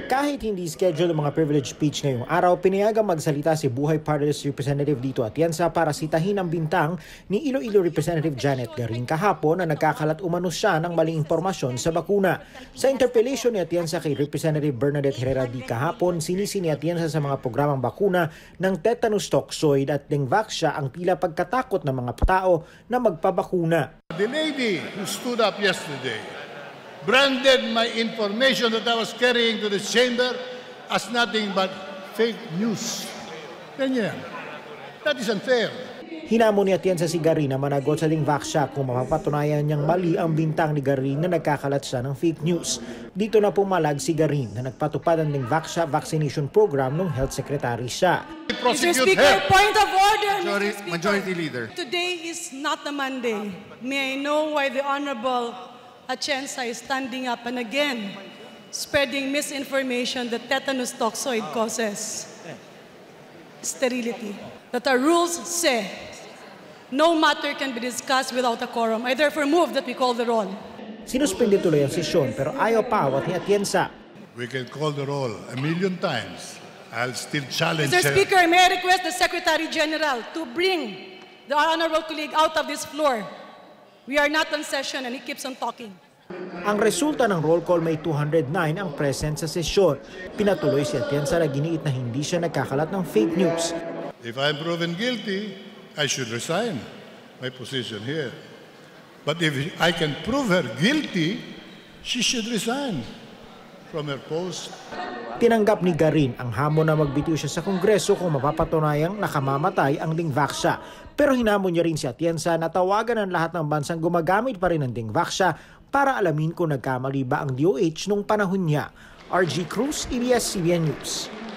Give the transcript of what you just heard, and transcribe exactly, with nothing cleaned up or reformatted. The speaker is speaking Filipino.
Kahit hindi schedule ang mga privilege speech ngayong araw, pinayagang magsalita si Buhay Party List Representative Lito Atienza para sitahin ang bintang ni Iloilo Representative Janet Garin kahapon na nagkakalat umano siya ng maling impormasyon sa bakuna. Sa interpellation ni Atienza kay Representative Bernadette Herrera di kahapon, sinisi ni Atienza sa mga programang bakuna ng tetanus toxoid at dengvaxia ang tila pagkatakot ng mga tao na magpabakuna. The lady who stood up yesterday branded my information that I was carrying to the chamber as nothing but fake news. Ganyan. That is unfair. Hinamon ni Atienza si Garin na managot sa dengvaxia kung mapapatunayan niyang mali ang bintang ni Garin na nagkakalat siya ng fake news. Dito na pumalag si Garin na nagpatupad ng dengvaxia vaccination program ng health secretary siya. Mister Speaker, point of order, Majority, Mister Speaker. Majority Leader. Today is not a Monday. May I know why the Honorable Atienza is standing up and again spreading misinformation that tetanus toxoid causes sterility. That our rules say no matter can be discussed without a quorum. I therefore move that we call the roll. Sinuspindi tuloy ang sesyon pero ayaw pawat ni Atienza. We can call the roll a million times. I'll still challenge Mister her. Speaker, may I request the Secretary General to bring the honorable colleague out of this floor. We are not on session and he keeps on talking. Ang resulta ng roll call may two hundred nine ang present sa sesyon. Pinatuloy si Atienza na giniit na hindi siya nagkakalat ng fake news. If I'm proven guilty, I should resign my position here. But if I can prove her guilty, she should resign from her post. Tinanggap ni Garin ang hamon na magbitiw siya sa Kongreso kung mapapatunayang nakamamatay ang dengvaxia. Pero hinamon niya rin si Atienza na tawagan ang lahat ng bansang gumagamit pa rin ng dengvaxia para alamin kung nagkamali ba ang D O H nung panahon niya. R G Cruz, A B S C B N News.